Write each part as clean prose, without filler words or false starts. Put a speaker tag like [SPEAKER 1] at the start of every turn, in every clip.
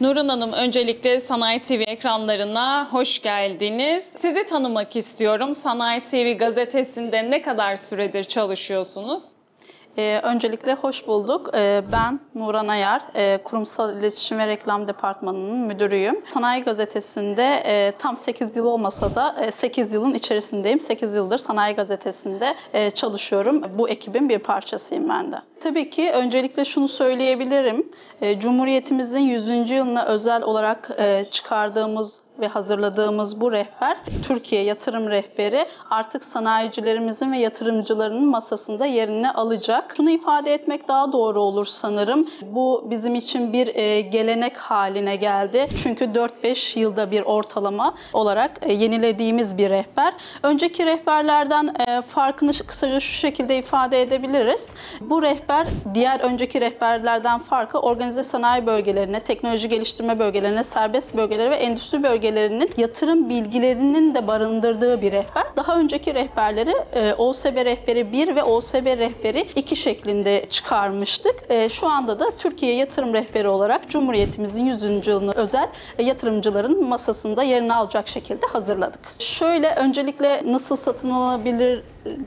[SPEAKER 1] Nurhan Hanım, öncelikle Sanayi TV ekranlarına hoş geldiniz. Sizi tanımak istiyorum. Sanayi TV gazetesinde ne kadar süredir çalışıyorsunuz?
[SPEAKER 2] Öncelikle hoş bulduk. Ben Nurhan Ayar, Kurumsal İletişim ve Reklam Departmanı'nın müdürüyüm. Sanayi Gazetesi'nde tam 8 yıl olmasa da 8 yılın içerisindeyim. 8 yıldır Sanayi Gazetesi'nde çalışıyorum. Bu ekibin bir parçasıyım ben de. Tabii ki öncelikle şunu söyleyebilirim. Cumhuriyetimizin 100. yılına özel olarak çıkardığımız ve hazırladığımız bu rehber, Türkiye Yatırım Rehberi, artık sanayicilerimizin ve yatırımcıların masasında yerini alacak. Şunu ifade etmek daha doğru olur sanırım. Bu bizim için bir gelenek haline geldi. Çünkü 4-5 yılda bir ortalama olarak yenilediğimiz bir rehber. Önceki rehberlerden farkını kısaca şu şekilde ifade edebiliriz. Bu rehber diğer önceki rehberlerden farkı organize sanayi bölgelerine, teknoloji geliştirme bölgelerine, serbest bölgelere ve endüstri bölgelerinin yatırım bilgilerinin de barındırdığı bir rehber. Daha önceki rehberleri OSB Rehberi 1 ve OSB Rehberi 2 şeklinde çıkarmıştık. Şu anda da Türkiye Yatırım Rehberi olarak Cumhuriyetimizin 100. yılına özel yatırımcıların masasında yerini alacak şekilde hazırladık. Şöyle, öncelikle nasıl satın alabilir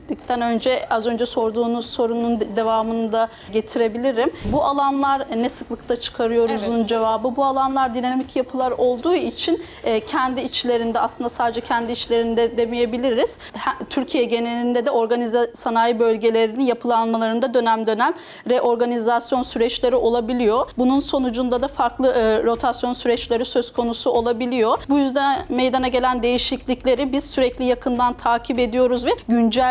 [SPEAKER 2] önce az önce sorduğunuz sorunun devamını da getirebilirim. Bu alanlar ne sıklıkta çıkarıyoruzun cevabı, bu alanlar dinamik yapılar olduğu için kendi içlerinde, aslında sadece kendi içlerinde demeyebiliriz. Türkiye genelinde de organize sanayi bölgelerinin yapılanmalarında dönem dönem reorganizasyon süreçleri olabiliyor. Bunun sonucunda da farklı rotasyon süreçleri söz konusu olabiliyor. Bu yüzden meydana gelen değişiklikleri biz sürekli yakından takip ediyoruz ve güncelliyoruz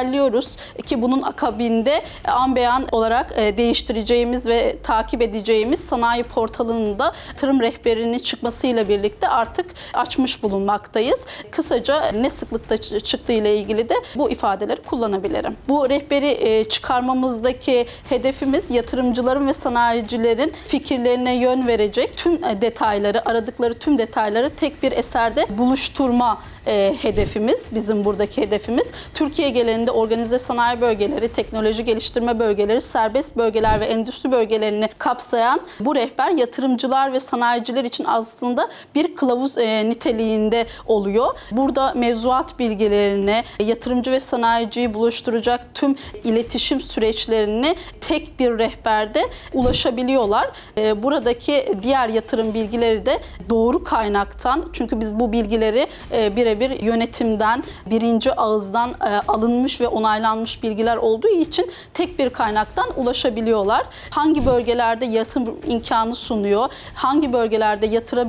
[SPEAKER 2] ki bunun akabinde an beyan olarak değiştireceğimiz ve takip edeceğimiz sanayi portalının da yatırım rehberinin çıkmasıyla birlikte artık açmış bulunmaktayız. Kısaca ne sıklıkta çıktığı ile ilgili de bu ifadeleri kullanabilirim. Bu rehberi çıkarmamızdaki hedefimiz yatırımcıların ve sanayicilerin fikirlerine yön verecek tüm detayları, aradıkları tüm detayları tek bir eserde buluşturma hedefimiz, bizim buradaki hedefimiz. Türkiye genelinde organize sanayi bölgeleri, teknoloji geliştirme bölgeleri, serbest bölgeler ve endüstri bölgelerini kapsayan bu rehber yatırımcılar ve sanayiciler için aslında bir kılavuz niteliğinde oluyor. Burada mevzuat bilgilerini, yatırımcı ve sanayiciyi buluşturacak tüm iletişim süreçlerini tek bir rehberde ulaşabiliyorlar. Buradaki diğer yatırım bilgileri de doğru kaynaktan, çünkü biz bu bilgileri birebir yönetimden, birinci ağızdan alınmış ve onaylanmış bilgiler olduğu için tek bir kaynaktan ulaşabiliyorlar. Hangi bölgelerde yatırım imkanı sunuyor, hangi bölgelerde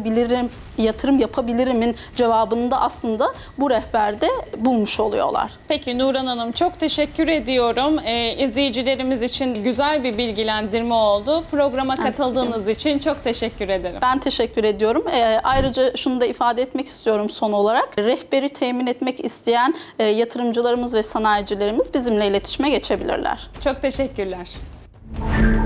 [SPEAKER 2] yatırım yapabilirimin cevabını da aslında bu rehberde bulmuş oluyorlar.
[SPEAKER 1] Peki Nurhan Hanım, çok teşekkür ediyorum. İzleyicilerimiz için güzel bir bilgilendirme oldu. Programa katıldığınız için çok teşekkür ederim.
[SPEAKER 2] Ben teşekkür ediyorum. Ayrıca şunu da ifade etmek istiyorum son olarak. Rehberi temin etmek isteyen yatırımcılarımız ve sanayicilerimiz bizimle iletişime geçebilirler.
[SPEAKER 1] Çok teşekkürler.